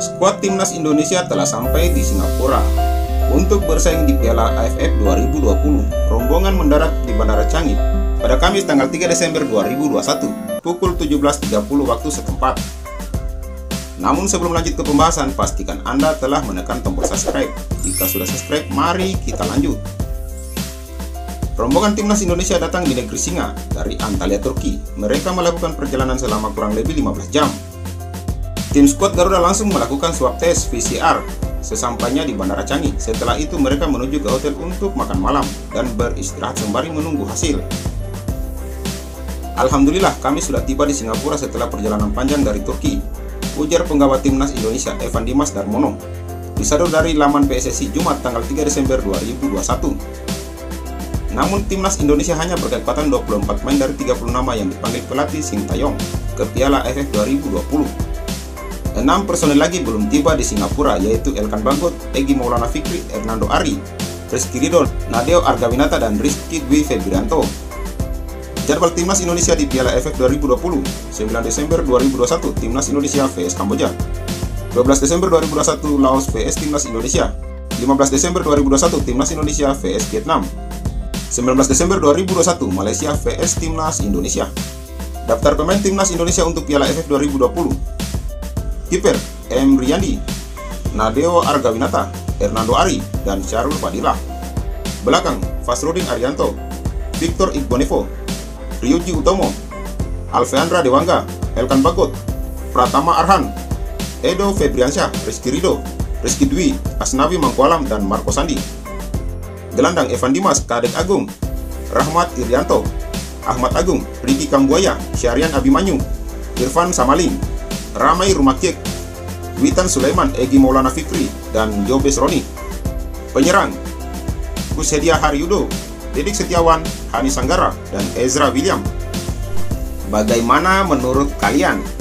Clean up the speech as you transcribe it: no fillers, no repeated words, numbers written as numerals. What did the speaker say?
Skuad timnas Indonesia telah sampai di Singapura untuk bersaing di Piala AFF 2020. Rombongan mendarat di Bandara Changi pada Kamis tanggal 3 Desember 2021 pukul 17.30 waktu setempat. Namun sebelum lanjut ke pembahasan, pastikan Anda telah menekan tombol subscribe. Jika sudah subscribe, mari kita lanjut. Rombongan timnas Indonesia datang di negeri Singa dari Antalya, Turki. Mereka melakukan perjalanan selama kurang lebih 15 jam. Tim skuad Garuda langsung melakukan swab tes PCR sesampainya di Bandara Changi. Setelah itu mereka menuju ke hotel untuk makan malam dan beristirahat sembari menunggu hasil. Alhamdulillah, kami sudah tiba di Singapura setelah perjalanan panjang dari Turki, ujar penggawa timnas Indonesia Evan Dimas Darmono disadur dari laman PSSI Jumat tanggal 3 Desember 2021. Namun timnas Indonesia hanya berkekuatan 24 pemain dari 30 nama yang dipanggil pelatih Sintayong ke Piala AFF 2020. 6 personel lagi belum tiba di Singapura, yaitu Elkan Bagot, Egy Maulana Fikri, Hernando Ari, Rizky Ridho, Nadeo Argawinata, dan Rizky Dwi Febrianto. Jadwal timnas Indonesia di Piala AFF 2020: 9 Desember 2021 timnas Indonesia vs Kamboja, 12 Desember 2021 Laos vs timnas Indonesia, 15 Desember 2021 timnas Indonesia vs Vietnam, 19 Desember 2021 Malaysia vs timnas Indonesia. Daftar pemain timnas Indonesia untuk Piala AFF 2020: Kiper M. Riyandi, Nadeo Argawinata, Hernando Ari, dan Syarul Fadilah. Belakang: Fasrudin Arianto, Victor Igbonevo, Ryuji Utomo, Alfeandra Dewangga, Elkan Bagot, Pratama Arhan, Edo Febriansyah, Rizky Ridho, Rizky Dwi, Asnawi Mangkualam, dan Marco Sandi. Gelandang: Evan Dimas, Kadek Agung, Rahmat Irianto, Ahmad Agung, Riki Kambuaya, Syarian Abimanyu, Irfan Samaling, Ramai Rumakiek, Witan Sulaiman, Egy Maulana Fikri, dan Jobes Roni. Penyerang: Kushedia Haryudo, Dedik Setiawan, Hani Sanggara, dan Ezra William. Bagaimana menurut kalian?